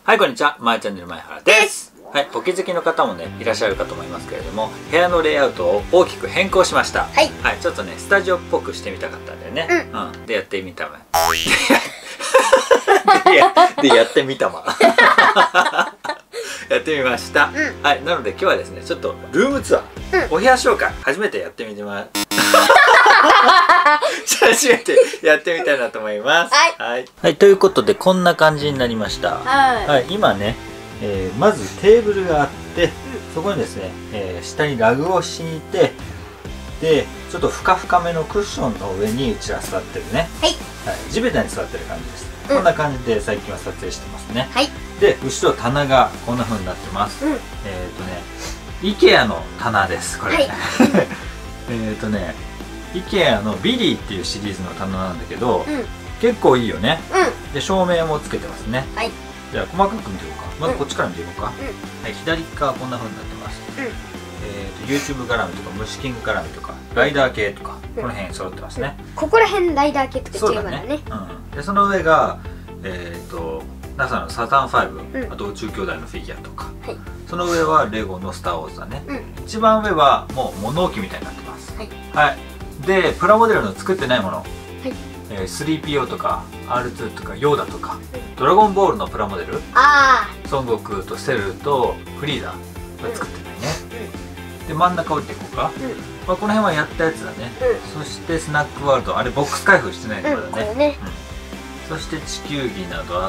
はい、こんにちは。まーチャンネル前原です。はい、お気づきの方もね、いらっしゃるかと思いますけれども、部屋のレイアウトを大きく変更しました。はい、ちょっとね、スタジオっぽくしてみたかったんだよね。で、やってみたま。で、やってみたま。やってみました。はい、なので今日はですね、ちょっとルームツアー、お部屋紹介、初めてやってみて初めてやってみたいなと思います。はい、ということでこんな感じになりました。はい、今ね、まずテーブルがあって、そこにですね、下にラグを敷いて、でちょっとふかふかめのクッションの上にうちは座ってるね。はい、地べたに座ってる感じです。こんな感じで最近は撮影してますね。で後ろ棚がこんな風になってます。IKEA の棚です。これIKEA のビリーっていうシリーズの棚なんだけど、結構いいよね。で照明もつけてますね。じゃあ細かく見ていこうか。まずこっちから見ていこうか。はい、左側こんな風になってます。YouTube 絡みとか虫キング絡みとかライダー系とかこの辺揃ってますね。 ここら辺ライダー系とか違うからね。 でその上がNASA のサターン5、あと宇宙兄弟のフィギュアとか、その上はレゴのスター・ウォーズだね。一番上はもう物置みたいになってます。はい、でプラモデルの作ってないもの、3PO とか R2 とかヨーダとか、ドラゴンボールのプラモデル、孫悟空とセルとフリーダが作ってないね。で真ん中降りていこうか。この辺はやったやつだね。そしてスナックワールド、あれボックス開封してないところだね。そして地球儀などあって、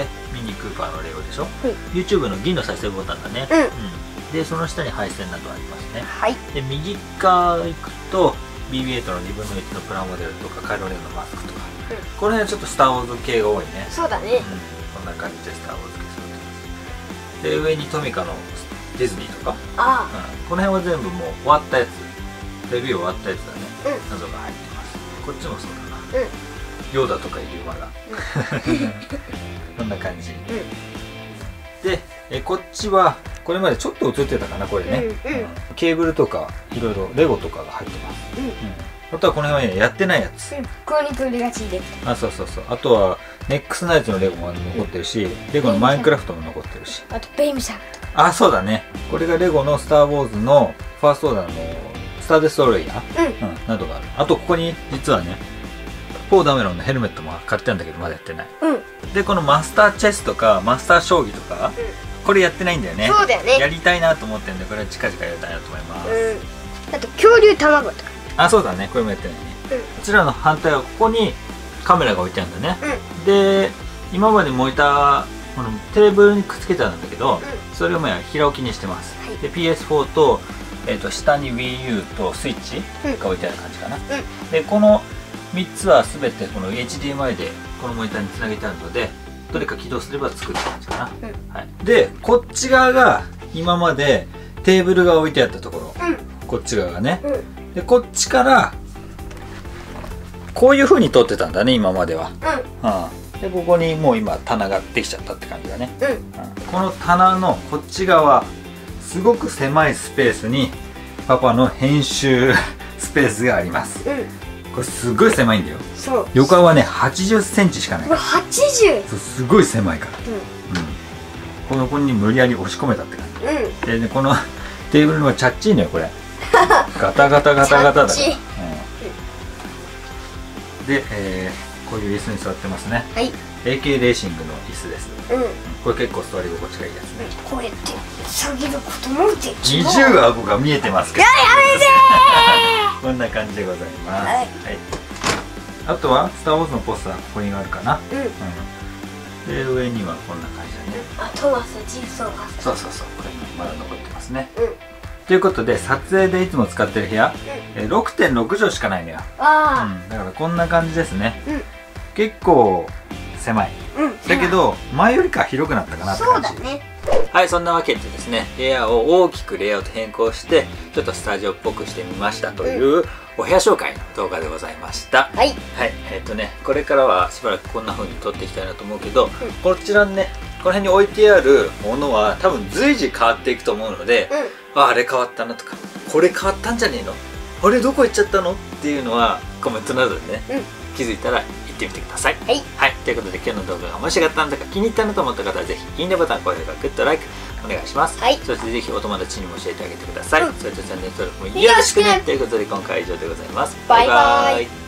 ミニクーパーのレゴでしょ。 YouTube の銀の再生ボタンだね。でその下に配線などありますね。で右側行くと BB8 の2分の1のプラモデルとかカイロレンのマスクとか、この辺はちょっとスター・ウォーズ系が多いね。 そうだね。 こんな感じでスター・ウォーズ系揃ってます。で上にトミカのディズニーとか、この辺は全部もう終わったやつ、レビュー終わったやつだね。謎が入ってます。こっちもそうだな。ヨーダとかいる馬がこんな感じで、こっちはこれまでちょっと映ってたかな、これね。ケーブルとかいろいろレゴとかが入ってます。あとはこの辺はね、やってないやつ、 ここに取りがちで、 そうそうそう。あとはネックスナイツのレゴも残ってるし、レゴのマインクラフトも残ってるし、 あとベイムさんとか。 そうだね。これがレゴのスター・ウォーズのファーストオーダーのスター・デストロイヤーなどがある。あとここに実はね、ポー・ダメロンのヘルメットも買ってたんだけどまだやってない。でこのマスターチェスとかマスター将棋とか、これやってないんだよね。 そうだよね。 やりたいなと思ってるんで、これは近々やりたいなと思います。 あと恐竜卵とか。 そうだね。これもやってないね。こちらの反対はここにカメラが置いてあるんだね。で今までモニターこのテーブルにくっつけてあるんだけど、それを平置きにしてます。で PS4 と、下に WiiU とスイッチが置いてある感じかな。でこの3つは全てこの HDMI でこのモニターにつなげてあるので、どれか起動すればつくって感じかな。でこっち側が今までテーブルが置いてあったところ、こっち側がね。でこっちからこういう風に撮ってたんだね、今までは。でここにもう今棚ができちゃったって感じだね。この棚のこっち側、すごく狭いスペースにパパの編集スペースがあります。これすごい狭いんだよ。横はね80センチしかない。 80？ すごい狭いから。この子に無理やり押し込めたって感じ。でね、このテーブルのチャッチーのよこれ。ガタガタガタガタだから。で、こういう椅子に座ってますね。AK レーシングの椅子です。これ結構座り心地がいいやつね。 こうやって下げることもできる。 二重顎が見えてますけど。 やめてこんな感じでございます。あとはスター・ウォーズのポスターここにあるかな。で上にはこんな感じだね。 トマスジソーが。 そうそうそう。これまだ残ってますね。ということで撮影でいつも使ってる部屋、6.6 畳しかないのよ。だからこんな感じですね。結構狭い。だけど前よりか広くなったかなって感じ。はい、そんなわけでですね、部屋を大きくレイアウト変更してちょっとスタジオっぽくしてみましたというお部屋紹介の動画でございました。これからはしばらくこんな風に撮っていきたいなと思うけど、こちらにね、この辺に置いてあるものは多分随時変わっていくと思うので、あれ変わったなとか、これ変わったんじゃねえの、あれどこ行っちゃったのっていうのはコメントなどでね、気づいたら言っってみてください。 はい、 はい、ということで今日の動画が面白かったんだか気に入ったなと思った方はぜひいいねボタン、高評価、グッド、ライクお願いします。 はい、 そしてぜひお友達にも教えてあげてください。それとチャンネル登録もよろしくねということで今回は以上でございます。 バイバイ。